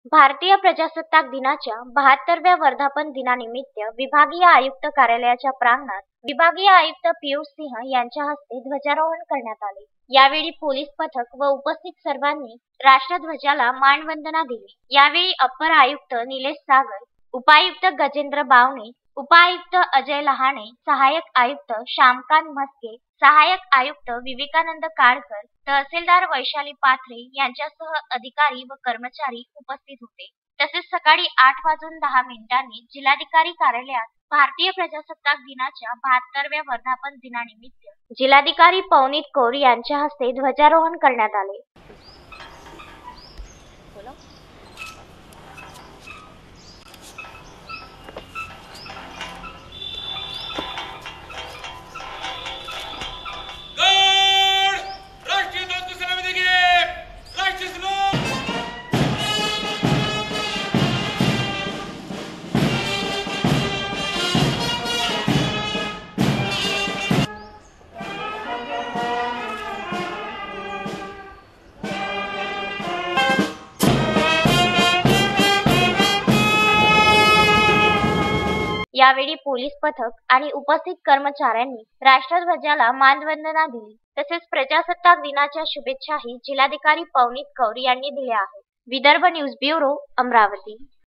भारतीय प्रजासत्ताक दिनाच्या 72व्या वर्धापन दिनानिमित्त विभागीय आयुक्त कार्यालयाच्या प्रांगणात विभागीय आयुक्त पीयूष सिंह यांच्या हस्ते ध्वजारोहण करण्यात आले। यावेळी पोलीस पथक व उपस्थित सर्वांनी राष्ट्रध्वजाला मानवंदना दिली। यावेळी अप्पर आयुक्त निलेश सागर, उपायुक्त गजेंद्र बावणे, उपायुक्त अजय लहाणे, सहाय्यक आयुक्त श्यामकांत म्हस्के, सहाय्यक आयुक्त विवेकानंद काळकर, तहसीलदार वैशाली पाथरे यांच्यासह अधिकारी व कर्मचारी उपस्थित होते। तसेच सकाळी 8:10 जिल्हाधिकारी कार्यालयात भारतीय प्रजासत्ताक दिनाच्या 72व्या वर्धापन दिनानिमित्त जिल्हाधिकारी पवनीत कौर यांच्या हस्ते ध्वजारोहण करण्यात आले। यावेळी पोलीस पथक आणि उपस्थित कर्मचाऱ्यांनी राष्ट्रध्वजाला मानवंदना दिली। तसेच प्रजासत्ताक दिनाच्या शुभेच्छाही जिल्हाधिकारी पवनीत कौर यांनी दिल्या आहेत। Vidarbha news bureau, Amravati.